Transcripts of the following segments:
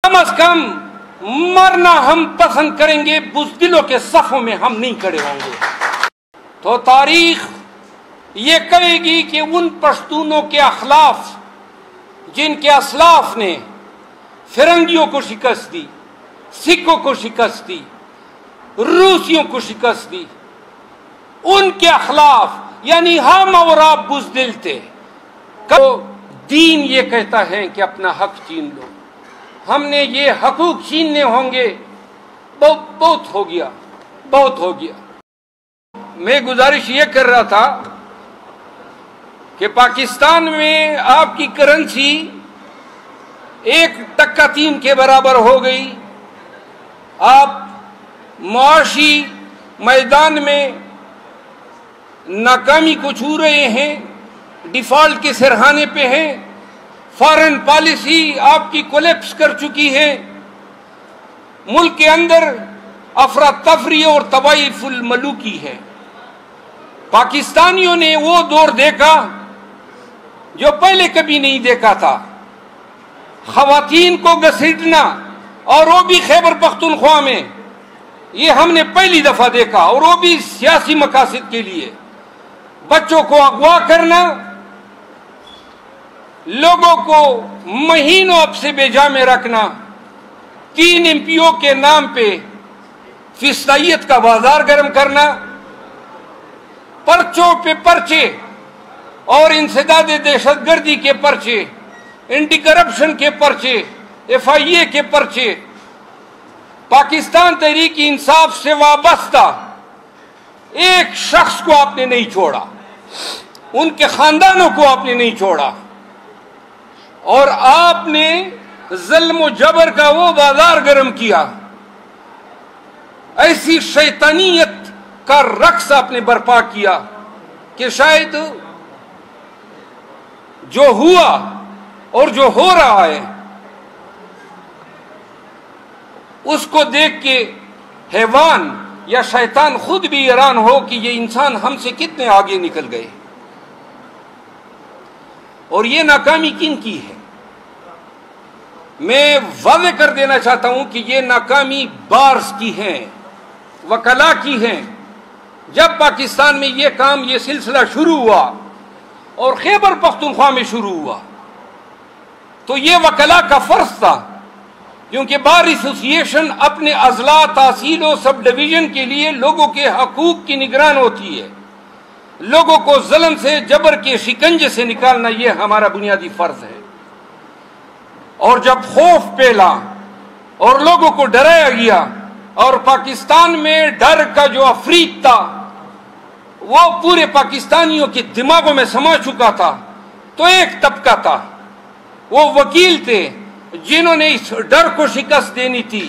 कम अज कम मरना हम पसंद करेंगे, बुज़दिलों के सफ़ों में हम नहीं खड़े होंगे। तो तारीख ये कहेगी कि उन पश्तूनों के अखलाफ जिनके असलाफ ने फिरंगियों को शिकस्त दी, सिखों को शिकस्त दी, रूसियों को शिकस्त दी, उनके अखलाफ यानी हम और आप बुज़दिल थे। तो दीन ये कहता है कि अपना हक छीन लो, हमने ये हकूक छीनने होंगे, बहुत हो गया, बहुत हो गया। मैं गुजारिश ये कर रहा था कि पाकिस्तान में आपकी करेंसी 1.3 के बराबर हो गई। आप मुआशी मैदान में नाकामी को छू रहे हैं, डिफॉल्ट के सिरहाने पे हैं, फॉरेन पॉलिसी आपकी कोलैप्स कर चुकी है, मुल्क के अंदर अफरा तफरी और तबाही फुल मलूकी है। पाकिस्तानियों ने वो दौर देखा जो पहले कभी नहीं देखा था, खवातीन को घसीटना, और वो भी खैबर पख्तूनख्वा में, ये हमने पहली दफा देखा, और वो भी सियासी मकासद के लिए। बच्चों को अगवा करना, लोगों को महीनों अब से बेजा में रखना, 3 एमपीओ के नाम पे फिस्तायत का बाजार गर्म करना, पर्चों पे पर्चे और इंसदाद दहशतगर्दी के पर्चे, एंटी करप्शन के पर्चे, FIA के पर्चे, पाकिस्तान तहरीक इंसाफ से वाबस्ता एक शख्स को आपने नहीं छोड़ा, उनके खानदानों को आपने नहीं छोड़ा, और आपने ज़ुल्म जबर का वो बाजार गर्म किया। ऐसी शैतानियत का रक्स आपने बर्पा किया कि शायद जो हुआ और जो हो रहा है उसको देख के हैवान या शैतान खुद भी हैरान हो कि ये इंसान हमसे कितने आगे निकल गए। और ये नाकामी किन की है? मैं वादे कर देना चाहता हूं कि ये नाकामी बार्स की है, वकला की है। जब पाकिस्तान में ये काम, ये सिलसिला शुरू हुआ और खैबर पख्तूनख्वा में शुरू हुआ, तो ये वकला का फर्ज था, क्योंकि बार एसोसिएशन अपने अजला, तहसील और सब डिवीजन के लिए लोगों के हकूक की निगरान होती है। लोगों को ज़ुल्म से, जबर के शिकंजे से निकालना ये हमारा बुनियादी फर्ज है। और जब खौफ फैला और लोगों को डराया गया और पाकिस्तान में डर का जो अफरीत था वो पूरे पाकिस्तानियों के दिमागों में समा चुका था, तो एक तबका था, वो वकील थे जिन्होंने इस डर को शिकस्त देनी थी,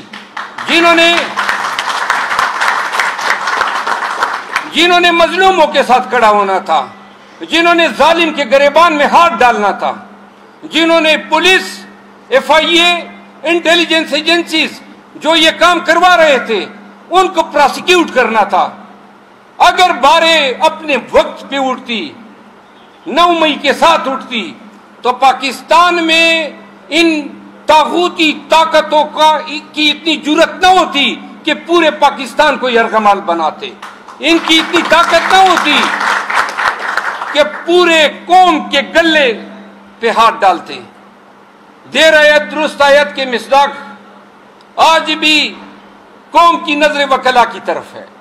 जिन्होंने मजलूमों के साथ खड़ा होना था, जिन्होंने जालिम के गिरेबान में हाथ डालना था, जिन्होंने पुलिस, FIA, इंटेलिजेंस एजेंसीज जो ये काम करवा रहे थे उनको प्रोसिक्यूट करना था। अगर बारें अपने वक्त पे उठती, 9 मई के साथ उठती, तो पाकिस्तान में इन तागूती ताकतों की इतनी जुर्रत न होती कि पूरे पाकिस्तान को यरगमाल बनाते। इनकी इतनी ताकत न होती कि पूरे कौम के गले पे हाथ डालते। देर आयत दुरुस्त आयत के मिसदाक आज भी कौम की नजरें वकला की तरफ है।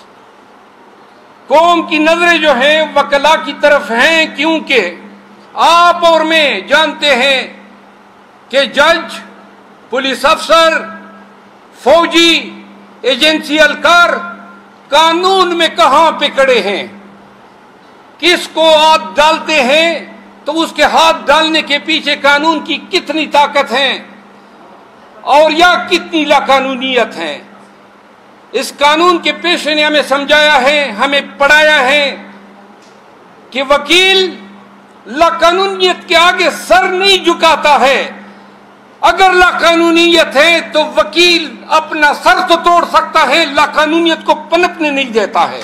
कौम की नजरें जो हैं वकला की तरफ हैं, क्योंकि आप और मैं जानते हैं कि जज, पुलिस अफसर, फौजी, एजेंसी अलकार कानून में कहां पे खड़े हैं, किसको हाथ डालते हैं, तो उसके हाथ डालने के पीछे कानून की कितनी ताकत है और या कितनी लाकानूनियत है। इस कानून के पेशे ने हमें समझाया है, हमें पढ़ाया है कि वकील लाकानूनियत के आगे सर नहीं झुकाता है। अगर लाकानूनियत है तो वकील अपना सर तो तोड़ सकता है, लाकानूनियत को पनपने नहीं देता है।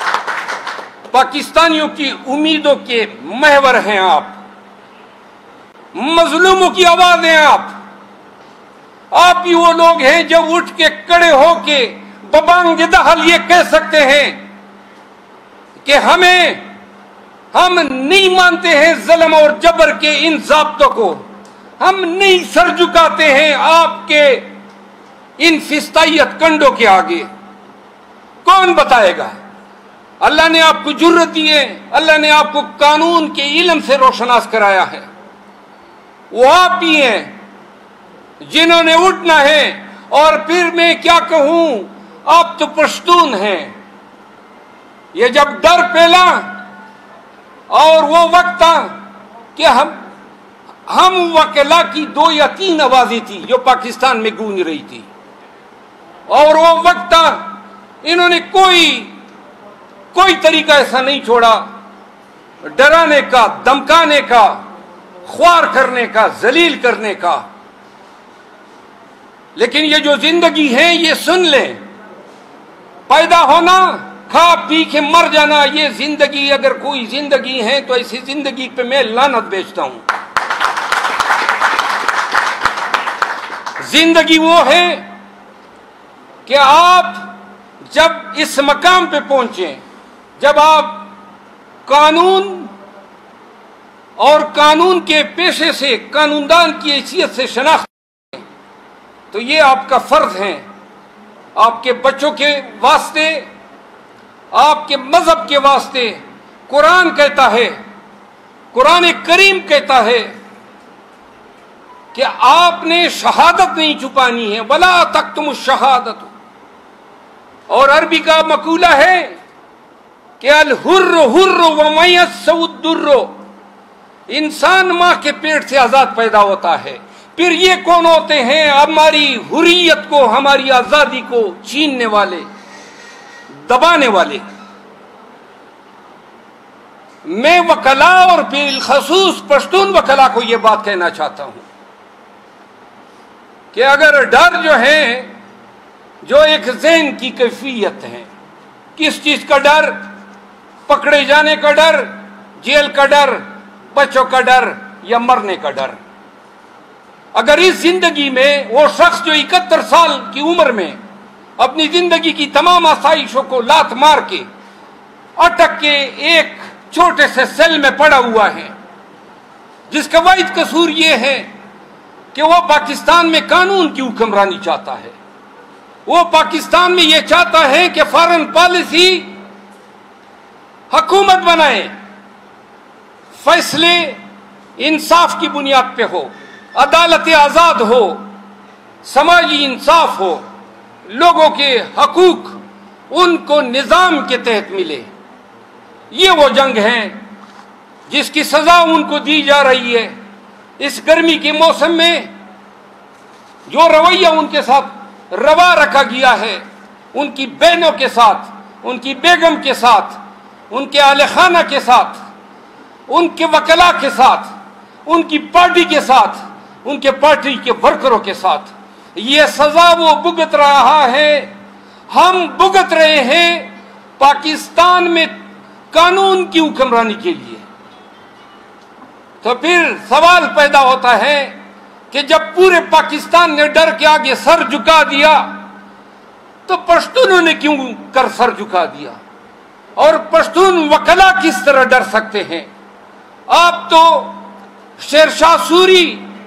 पाकिस्तानियों की उम्मीदों के महवर हैं आप। مظلوموں کی آواز ہیں آپ ہی وہ لوگ ہیں جو اٹھ کے کھڑے ہو کے ببانگ دہل یہ کہہ سکتے ہیں کہ ہم نہیں مانتے ہیں ظلم اور جبر کے ان ضابطوں کو، ہم نہیں سر جھکاتے ہیں آپ کے ان فستائیت کنڈوں کے آگے۔ کون بتائے گا؟ اللہ نے آپ کو جرت دی ہے، اللہ نے آپ کو قانون کے علم سے روشناس کرایا ہے، وہ آپ ہی ہیں جنہوں نے اٹھنا ہے۔ اور پھر میں کیا کہوں، آپ تو پشتون ہیں۔ یہ جب ڈر پھیلا اور وہ وقت تھا کہ ہم وکلا کی 2 یا 3 آوازیں تھی جو پاکستان میں گونج رہی تھی، اور وہ وقت تھا انہوں نے کوئی طریقہ ایسا نہیں چھوڑا ڈرانے کا، دمکانے کا، خوار کرنے کا، ذلیل کرنے کا۔ لیکن یہ جو زندگی ہے یہ سن لیں، پیدا ہونا، کھا پی کے مر جانا، یہ زندگی اگر کوئی زندگی ہے تو ایسی زندگی پہ میں لعنت بیچتا ہوں۔ زندگی وہ ہے کہ آپ جب اس مقام پہ پہنچیں، جب آپ قانون اور قانون کے پیشے سے، قانوندان کی حیثیت سے شناخت کریں، تو یہ آپ کا فرض ہے، آپ کے بچوں کے واسطے، آپ کے مذہب کے واسطے۔ قرآن کہتا ہے، قرآن کریم کہتا ہے کہ آپ نے شہادت نہیں چھپانی ہے، وَلَا تَكْتُمُ الشَّهَادَةُ۔ اور عربی کا مقولہ ہے کہ الحر حر ومیسّ الدر، انسان ماں کے پیٹ سے آزاد پیدا ہوتا ہے، پھر یہ کون ہوتے ہیں ہماری حریت کو، ہماری آزادی کو چھیننے والے، دبانے والے۔ میں وکلا اور بالخصوص پشتون وکلا کو یہ بات کہنا چاہتا ہوں کہ اگر ڈر جو ہے، جو ایک ذہن کی کیفیت ہے، کس چیز کا ڈر؟ پکڑے جانے کا ڈر، جیل کا ڈر، بچوں کا ڈر، یا مرنے کا ڈر۔ اگر اس زندگی میں وہ شخص جو 71 سال کی عمر میں اپنی زندگی کی تمام آسائشوں کو لات مار کے اٹک کے ایک چھوٹے سے سیل میں پڑا ہوا ہے، جس کا واحد قصور یہ ہے کہ وہ پاکستان میں قانون کی حکمرانی چاہتا ہے، وہ پاکستان میں یہ چاہتا ہے کہ فارن پالیسی حکومت بنائے، فیصلے انصاف کی بنیاد پہ ہو، عدالت آزاد ہو، سماجی انصاف ہو، لوگوں کے حقوق ان کو نظام کے تحت ملے۔ یہ وہ جنگ ہے جس کی سزا ان کو دی جا رہی ہے۔ اس گرمی کے موسم میں جو رویہ ان کے ساتھ روا رکھا گیا ہے، ان کی بہنوں کے ساتھ، ان کی بیگم کے ساتھ، ان کے اہل خانہ کے ساتھ، ان کے وکلا کے ساتھ، ان کی پارٹی کے ساتھ، ان کے پارٹی کے ورکروں کے ساتھ، یہ سزا وہ بھگت رہا ہے، ہم بھگت رہے ہیں پاکستان میں قانون کی حکمرانی کے لیے۔ تو پھر سوال پیدا ہوتا ہے کہ جب پورے پاکستان نے ڈر کے آگے سر جھکا دیا تو پشتونوں نے کیوں کر سر جھکا دیا؟ اور پشتون وکلا کس طرح ڈر سکتے ہیں؟ آپ تو شیر شاہ سوری،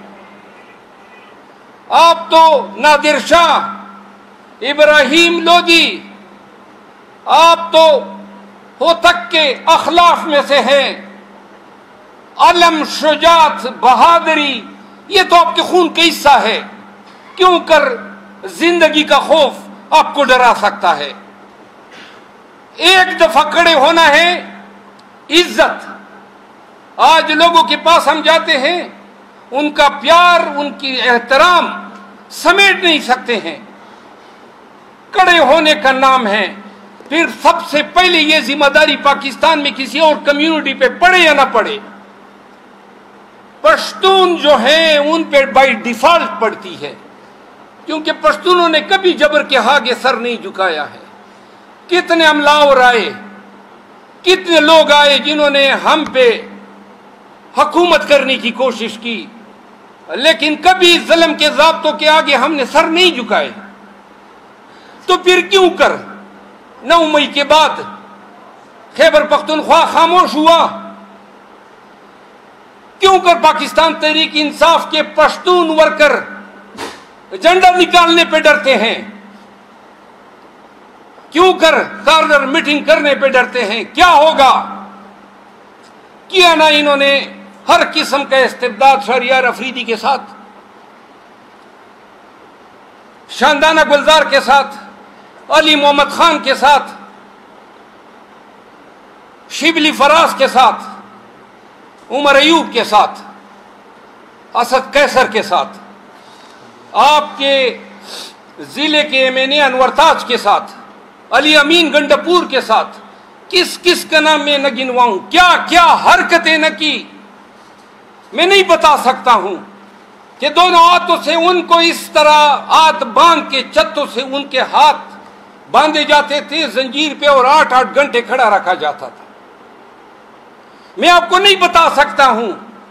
آپ تو نادر شاہ، ابراہیم لودھی، آپ تو ہوتک کے اخلاف میں سے ہیں، علم، شجاعت، بہادری، یہ تو آپ کے خون کا حصہ ہے، کیوں کر زندگی کا خوف آپ کو ڈرا سکتا ہے؟ ایک دفعہ کھڑے ہونا ہے، عزت۔ آج لوگوں کے پاس ہم جاتے ہیں، ان کا پیار، ان کی احترام سمیٹ نہیں سکتے ہیں۔ کھڑے ہونے کا نام ہے۔ پھر سب سے پہلے یہ ذمہ داری پاکستان میں کسی اور کمیونٹی پہ پڑے یا نہ پڑے، پشتون جو ہیں ان پہ بائی ڈیفالٹ پڑتی ہے، کیونکہ پشتونوں نے کبھی جبر کے آگے سر نہیں جھکایا ہے۔ کتنے املاور آئے، کتنے لوگ آئے جنہوں نے ہم پہ حکومت کرنے کی کوشش کی، لیکن کبھی ظلم کے ضابطوں کے آگے ہم نے سر نہیں جھکائے۔ تو پھر کیوں کر 9 مئی کے بعد خیبر پختونخوا خاموش ہوا؟ کیوں کر پاکستان تحریک انصاف کے پشتون ورکر جھنڈا نکالنے پہ ڈرتے ہیں؟ کیوں کر کارنر میٹنگ کرنے پہ ڈرتے ہیں؟ کیا ہوگا؟ کیا نہ انہوں نے ہر قسم کا استبداد شہریار افریدی کے ساتھ، شاندانہ گلزار کے ساتھ، علی محمد خان کے ساتھ، شبلی فراز کے ساتھ، عمر ایوب کے ساتھ، اسد قیصر کے ساتھ، آپ کے ضلع کے ایم این اے انور تاج کے ساتھ، علی امین گنڈپور کے ساتھ، کس کس کا نام میں نہ گنواؤں، کیا کیا حرکتیں نہ کی، میں نہیں بتا سکتا ہوں کہ دونوں ہاتھوں سے ان کو اس طرح ہاتھ باندھ کے چتوں سے ان کے ہاتھ باندھے جاتے تھے زنجیر پہ اور 8-8 گھنٹے کھڑا رکھا جاتا تھا۔ میں آپ کو نہیں بتا سکتا ہوں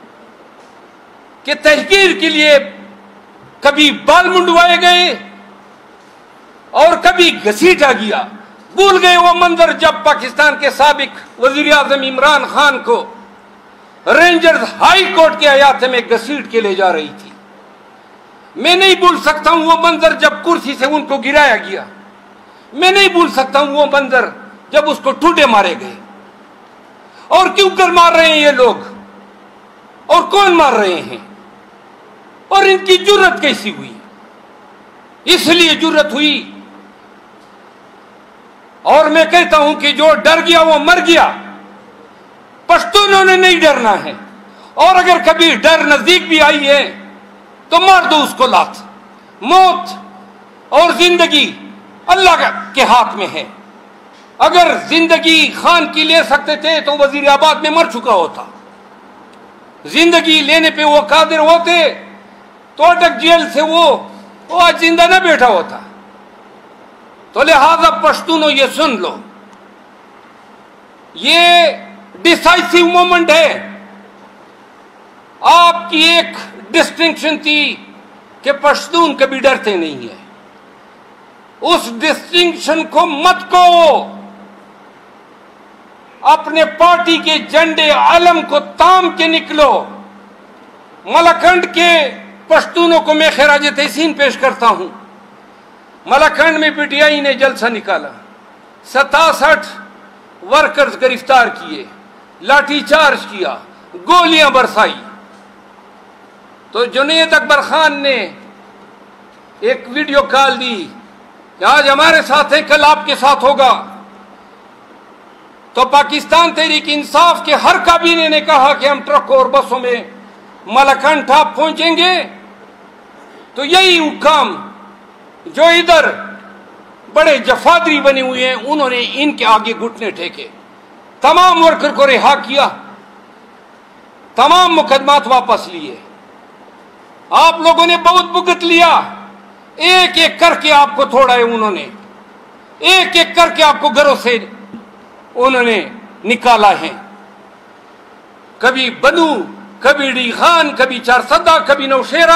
کہ تحقیر کے لیے کبھی بال منڈوائے گئے اور کبھی گھسیٹا گیا۔ بھول گئے وہ منظر جب پاکستان کے سابق وزیر اعظم عمران خان کو رینجرز ہائی کورٹ کے احاطے میں گھسیٹ کے لے جا رہی تھی۔ میں نہیں بھول سکتا ہوں وہ منظر جب کرسی سے ان کو گرایا گیا۔ میں نہیں بھول سکتا ہوں وہ منظر جب اس کو ٹھوڈے مارے گئے۔ اور کیوں کر مار رہے ہیں یہ لوگ؟ اور کون مار رہے ہیں؟ اور ان کی جرت کیسی ہوئی؟ اس لیے جرت ہوئی، اور میں کہتا ہوں کہ جو ڈر گیا وہ مر گیا۔ پشتونوں نے نہیں ڈرنا ہے، اور اگر کبھی ڈر نزدیک بھی آئی ہے تو مار دو اس کو لات۔ موت اور زندگی اللہ کے ہاتھ میں ہے۔ اگر زندگی خان کی لے سکتے تھے تو وزیر آباد میں مر چکا ہوتا۔ زندگی لینے پہ وہ قادر ہوتے تو اٹک جیل سے وہ آج زندہ نہ بیٹھا ہوتا۔ تو لہذا پشتونوں یہ سن لو، یہ ڈیسائسیو مومنٹ ہے۔ آپ کی ایک ڈسٹنکشن تھی کہ پشتون کبھی ڈرتے نہیں ہیں، اس ڈسٹنکشن کو مت کو، اپنے پارٹی کے جھنڈے علم کو تام کے نکلو۔ ملاکنڈ کے پشتونوں کو میں خراج تحسین پیش کرتا ہوں۔ ملاکنڈ میں پی ٹی آئی نے جلسہ نکالا، 67 ورکرز گرفتار کیے، لاٹھی چارج کیا، گولیاں برسائی۔ تو جنید اکبر خان نے ایک ویڈیو کال دی کہ آج ہمارے ساتھ ہے، کل آپ کے ساتھ ہوگا۔ تو پاکستان تحریک انصاف کے ہر کابینے نے کہا کہ ہم ٹرکوں اور بسوں میں ملاکنڈ ٹاپ پہنچیں گے۔ تو یہی حکام جو ادھر بڑے جفادری بنے ہوئے ہیں، انہوں نے ان کے آگے گھٹنے ٹھیکے، تمام ورکر کو رہا کیا، تمام مقدمات واپس لیے۔ آپ لوگوں نے بہت بھگت لیا، ایک ایک کر کے آپ کو توڑا ہے انہوں نے، ایک ایک کر کے آپ کو گھروں سے انہوں نے نکالا ہے۔ کبھی بنو، کبھی ڈی خان، کبھی چارسدہ، کبھی نوشیرہ۔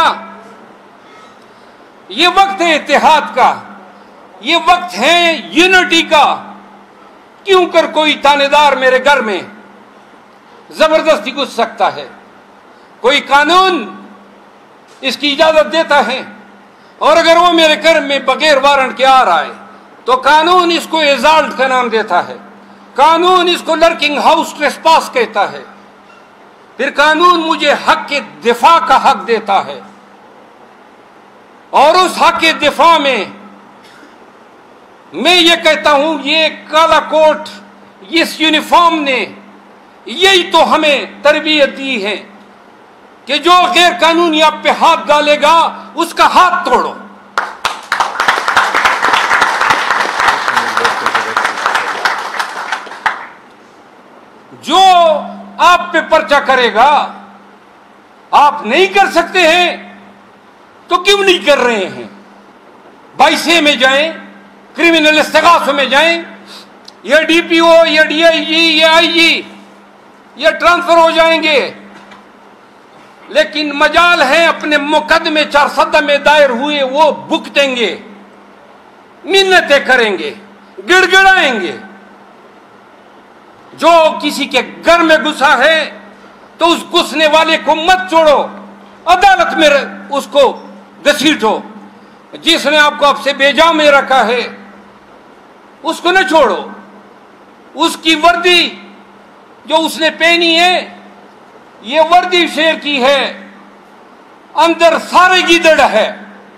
یہ وقت ہے اتحاد کا، یہ وقت ہے یونٹی کا۔ کیوں کر کوئی تانے دار میرے گھر میں زبردستی گھس سکتا ہے؟ کوئی قانون اس کی اجازت دیتا ہے؟ اور اگر وہ میرے گھر میں بغیر وارنٹ کے آ رہا ہے تو قانون اس کو ایزالٹ کا نام دیتا ہے، قانون اس کو لرکنگ ہاؤس ٹریسپاس کہتا ہے، پھر قانون مجھے حق کے دفاع کا حق دیتا ہے، اور اس حق کے دفاع میں میں یہ کہتا ہوں، یہ کالا کوٹ، اس یونیفارم نے یہی تو ہمیں تربیت دی ہے کہ جو غیر قانونی آپ پہ ہاتھ ڈالے گا اس کا ہاتھ توڑو۔ جو آپ پہ پرچہ کرے گا، آپ نہیں کر سکتے ہیں تو کیوں نہیں کر رہے ہیں؟ 22 میں جائیں، کرمنل استغاثوں میں جائیں، یہ ڈی پی او، یہ ڈی آئی جی، یہ آئی جی، یہ ٹرانسفر ہو جائیں گے، لیکن مجال ہے اپنے مقدمے 400 میں دائر ہوئے وہ بھگتیں گے، منتیں کریں گے، گڑ گڑائیں گے۔ جو کسی کے گھر میں گھسا ہے تو اس گھسنے والے کو مت چھوڑو، عدالت میں اس کو گھسیٹو۔ جس نے آپ کو اب سے بیجا میں رکھا ہے اس کو نہ چھوڑو۔ اس کی وردی جو اس نے پہنی ہے یہ وردی شیر کی ہے، اندر سارے گیدڑ ہے۔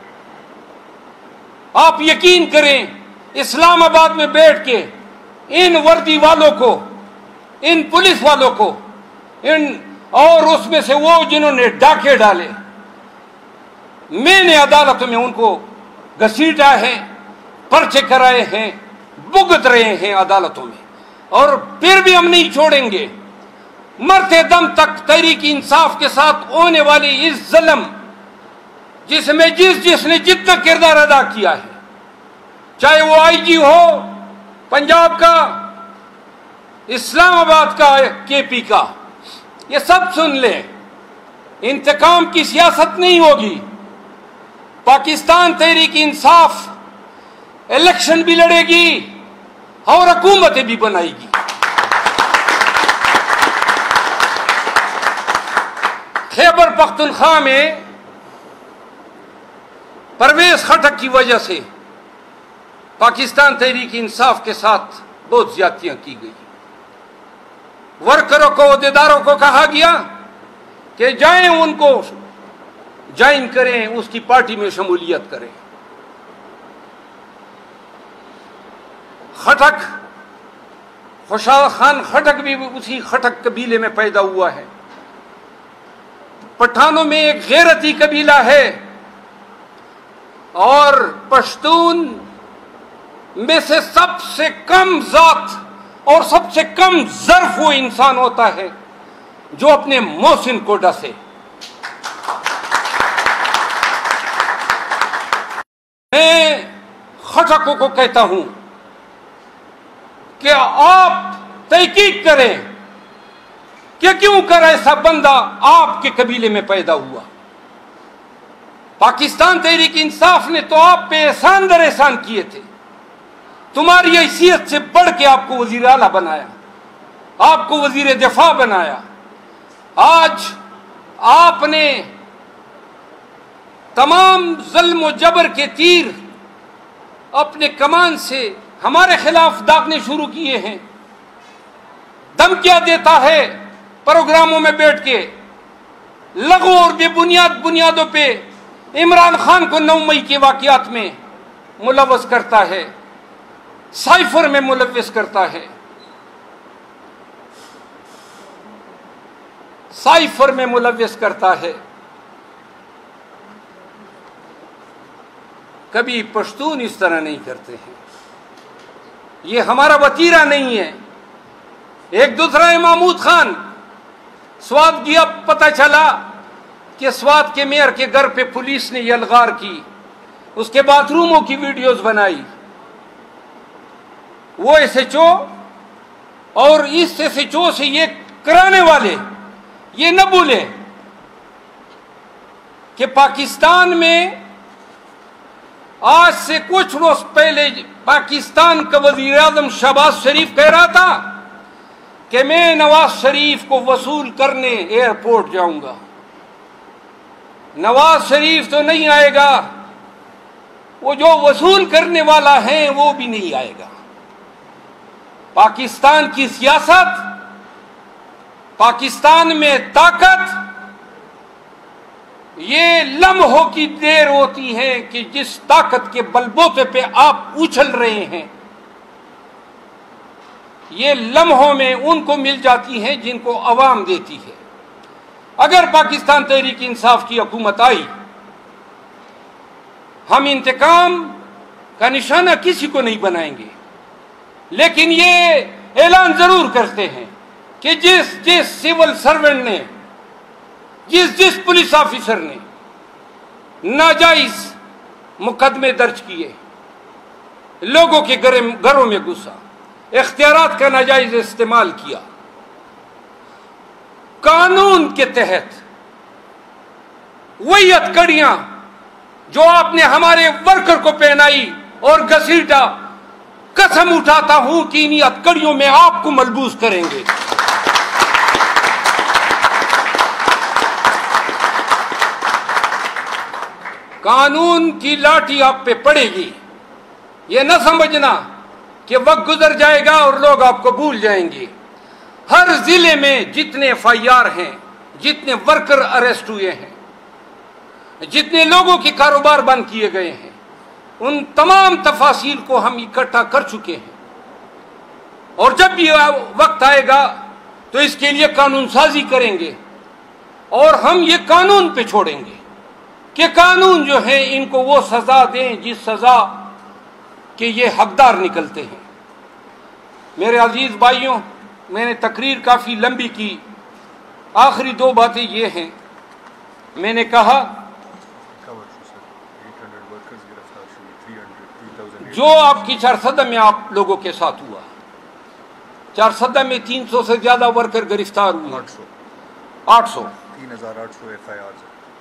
آپ یقین کریں اسلام آباد میں بیٹھ کے ان وردی والوں کو، ان پولیس والوں کو، اور اس میں سے وہ جنہوں نے ڈاکے ڈالے، میں نے عدالتوں میں ان کو گھسیٹا ہے، پرچے کرائے ہیں، بھگت رہے ہیں عدالتوں میں، اور پھر بھی ہم نہیں چھوڑیں گے۔ مرتے دم تک تحریک انصاف کے ساتھ ہونے والی اس ظلم جس میں جس نے جتنا کردار ادا کیا ہے، چاہے وہ آئی جی ہو پنجاب کا، اسلام آباد کا، کے پی کا، یہ سب سن لیں، انتقام کی سیاست نہیں ہوگی۔ پاکستان تحریک انصاف الیکشن بھی لڑے گی اور حکومتیں بھی بنائے گی۔ خیبر پختونخوا میں پرویز خٹک کی وجہ سے پاکستان تحریک انصاف کے ساتھ بہت زیادتیاں کی گئی۔ ورکروں کو، عہدیداروں کو کہا گیا کہ جائیں ان کو جوائن کریں، اس کی پارٹی میں شمولیت کریں۔ خٹک، خوشحال خان خٹک بھی اسی خٹک قبیلے میں پیدا ہوا ہے۔ پٹھانوں میں ایک غیرتی قبیلہ ہے، اور پشتون میں سے سب سے کم ذات اور سب سے کم ظرف وہ انسان ہوتا ہے جو اپنے محسن کو ڈسے۔ میں خٹکوں کو کہتا ہوں کہ آپ تحقیق کریں کہ کیوں کر ایسا بندہ آپ کے قبیلے میں پیدا ہوا۔ پاکستان تحریک انصاف نے تو آپ پہ احسان در احسان کیے تھے، تمہاری حیثیت سے بڑھ کے آپ کو وزیر اعلیٰ بنایا، آپ کو وزیر دفاع بنایا۔ آج آپ نے تمام ظلم و جبر کے تیر اپنے کمان سے ہمارے خلاف داغنے شروع کیے ہیں۔ دھمکیاں دیتا ہے پروگراموں میں بیٹھ کے، لغو اور بے بنیادوں پہ عمران خان کو 9 مئی کے واقعات میں ملوث کرتا ہے، سائفر میں ملوث کرتا ہے، سائفر میں ملوث کرتا ہے۔ کبھی پشتون اس طرح نہیں کرتے ہیں، یہ ہمارا وتیرہ نہیں ہے۔ ایک دوسرا ہے محمود خان، سوات گیا، پتہ چلا کہ سوات کے میئر کے گھر پہ پولیس نے یلغار کی، اس کے باتھ روموں کی ویڈیوز بنائی۔ وہ ایس ایچ او اور اس ایس ایچ او سے یہ کرانے والے یہ نہ بھولیں کہ پاکستان میں آج سے کچھ روز پہلے پاکستان کا وزیر اعظم شہباز شریف کہہ رہا تھا کہ میں نواز شریف کو وصول کرنے ایئرپورٹ جاؤں گا۔ نواز شریف تو نہیں آئے گا، وہ جو وصول کرنے والا ہے وہ بھی نہیں آئے گا۔ پاکستان کی سیاست، پاکستان میں طاقت یہ لمحوں کی دیر ہوتی ہے کہ جس طاقت کے بلبوتے پہ آپ اچھل رہے ہیں، یہ لمحوں میں ان کو مل جاتی ہیں جن کو عوام دیتی ہے۔ اگر پاکستان تحریک انصاف کی حکومت آئی، ہم انتقام کا نشانہ کسی کو نہیں بنائیں گے، لیکن یہ اعلان ضرور کرتے ہیں کہ جس سول سرونٹ نے، جس پولیس آفیسر نے ناجائز مقدمے درج کیے، لوگوں کے گھروں میں گھسا، اختیارات کا ناجائز استعمال کیا، قانون کے تحت وہی ہتھکڑیاں جو آپ نے ہمارے ورکر کو پہنائی اور گھسیٹا، قسم اٹھاتا ہوں کہ انہی ہتھکڑیوں میں آپ کو ملبوس کریں گے۔ قانون کی لاٹھی آپ پہ پڑے گی۔ یہ نہ سمجھنا کہ وقت گزر جائے گا اور لوگ آپ کو بھول جائیں گے۔ ہر ضلع میں جتنے ایف آئی آر ہیں، جتنے ورکر اریسٹ ہوئے ہیں، جتنے لوگوں کے کاروبار بند کیے گئے ہیں، ان تمام تفاصیل کو ہم اکٹھا کر چکے ہیں، اور جب بھی وقت آئے گا تو اس کے لیے قانون سازی کریں گے، اور ہم یہ قانون پہ چھوڑیں گے کہ قانون جو ہے ان کو وہ سزا دیں جس سزا کہ یہ حقدار نکلتے ہیں۔ میرے عزیز بھائیوں، میں نے تقریر کافی لمبی کی، آخری دو باتیں یہ ہیں۔ میں نے کہا جو آپ کی چارسدہ میں آپ لوگوں کے ساتھ ہوا، چارسدہ میں 300 سے زیادہ ورکر گرفتار ہوئے، 800 3800 ایف آئی آر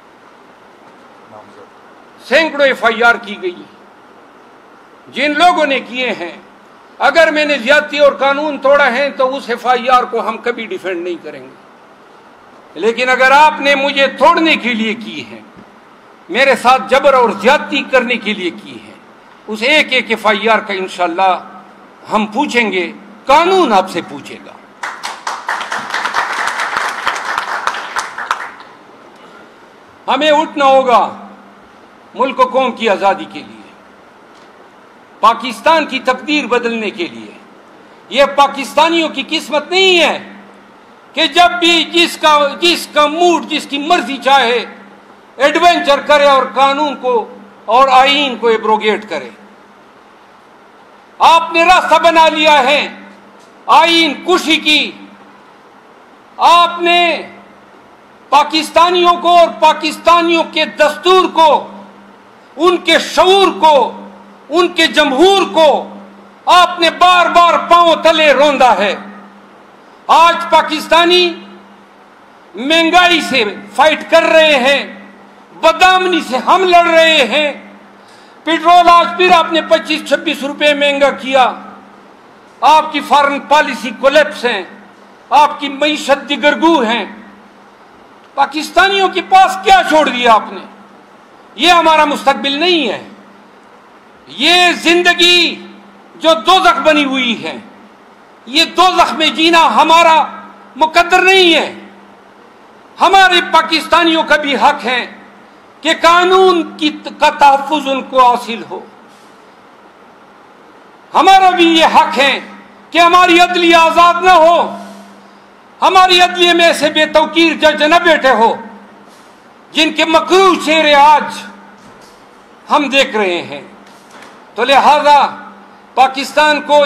سینکڑوں ایف آئی آر کی گئی جن لوگوں نے کیے ہیں۔ اگر میں نے زیادتی اور قانون توڑا ہے تو اس ایف آئی آر کو ہم کبھی ڈیفینڈ نہیں کریں گے، لیکن اگر آپ نے مجھے توڑنے کے لیے کی ہے، میرے ساتھ جبر اور زیادتی کرنے کے لیے کی ہے، اس ایک ایک ایف آئی آر کا انشاءاللہ ہم پوچھیں گے، قانون آپ سے پوچھے گا۔ ہمیں اٹھنا ہوگا ملک و قوم کی آزادی کے لیے، پاکستان کی تقدیر بدلنے کے لیے۔ یہ پاکستانیوں کی قسمت نہیں ہے کہ جب بھی جس کا موڈ، جس کی مرضی چاہے ایڈونچر کرے اور قانون کو اور آئین کو ایبروگیٹ کرے۔ آپ نے راستہ بنا لیا ہے آئین کشی کی۔ آپ نے پاکستانیوں کو اور پاکستانیوں کے دستور کو، ان کے شعور کو، ان کے جمہور کو آپ نے بار بار پاؤں تلے روندا ہے۔ آج پاکستانی مہنگائی سے فائٹ کر رہے ہیں، بدامنی سے ہم لڑ رہے ہیں۔ پیٹرول آج پھر آپ نے 25-26 روپے مہنگا کیا۔ آپ کی فارن پالیسی کولیپس ہیں، آپ کی معیشت دگرگو ہیں۔ پاکستانیوں کے پاس کیا چھوڑ دیا آپ نے؟ یہ ہمارا مستقبل نہیں ہے۔ یہ زندگی جو دوزخ بنی ہوئی ہے، یہ دوزخ میں جینا ہمارا مقدر نہیں ہے۔ ہمارے پاکستانیوں کا بھی حق ہے کہ قانون کا تحفظ ان کو حاصل ہو۔ ہمارا بھی یہ حق ہے کہ ہماری عدلیہ آزاد نہ ہو، ہماری عدلیہ میں ایسے بے توقیر جج نہ بیٹھے ہو جن کے مکروہ چہرے آج ہم دیکھ رہے ہیں۔ تو لہذا پاکستان کو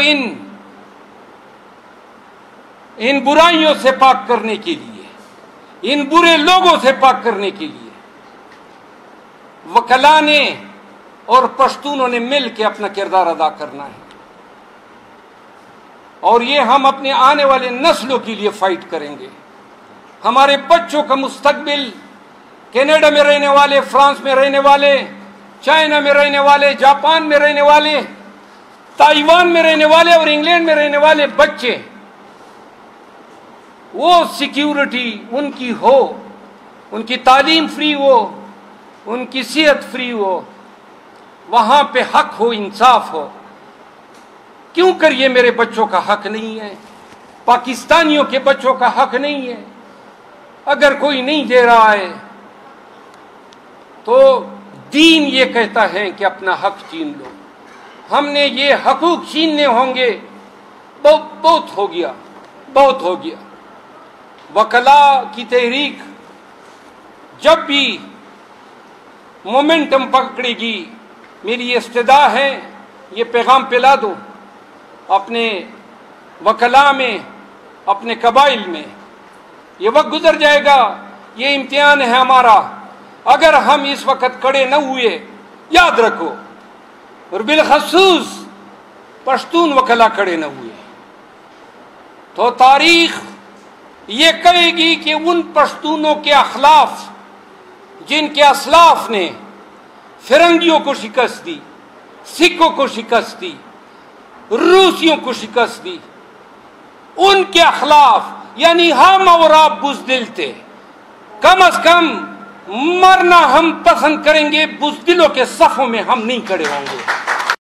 ان برائیوں سے پاک کرنے کے لیے، ان برے لوگوں سے پاک کرنے کے لیے وکلا نے اور پشتونوں نے مل کے اپنا کردار ادا کرنا ہے، اور یہ ہم اپنے آنے والے نسلوں کے لیے فائٹ کریں گے۔ ہمارے بچوں کا مستقبل، کینیڈا میں رہنے والے، فرانس میں رہنے والے، چائنا میں رہنے والے، جاپان میں رہنے والے، تائیوان میں رہنے والے اور انگلینڈ میں رہنے والے بچے، وہ سیکیورٹی ان کی ہو، ان کی تعلیم فری ہو، ان کی صحت فری ہو، وہاں پہ حق ہو، انصاف ہو۔ کیوں کر یہ میرے بچوں کا حق نہیں ہے؟ پاکستانیوں کے بچوں کا حق نہیں ہے؟ اگر کوئی نہیں دے رہا ہے تو دین یہ کہتا ہے کہ اپنا حق چھین لو۔ ہم نے یہ حقوق چھیننے ہوں گے، بہت ہو گیا، بہت ہو گیا۔ وکلا کی تحریک جب بھی مومنٹم پکڑے گی، میری یہ استدعا ہے، یہ پیغام پلا دو اپنے وکلا میں، اپنے قبائل میں۔ یہ وقت گزر جائے گا، یہ امتحان ہے ہمارا۔ اگر ہم اس وقت کھڑے نہ ہوئے، یاد رکھو، اور بالخصوص پشتون وکلا کھڑے نہ ہوئے، تو تاریخ یہ کہے گی کہ ان پشتونوں کے خلاف جن کے اسلاف نے فرنگیوں کو شکست دی، سکھوں کو شکست دی، روسیوں کو شکست دی، ان کے اخلاف یعنی ہم اور آپ بزدل تھے، کم از کم مرنا ہم پسند کریں گے، بزدلوں کے صفوں میں ہم نہیں کھڑے ہوں گے۔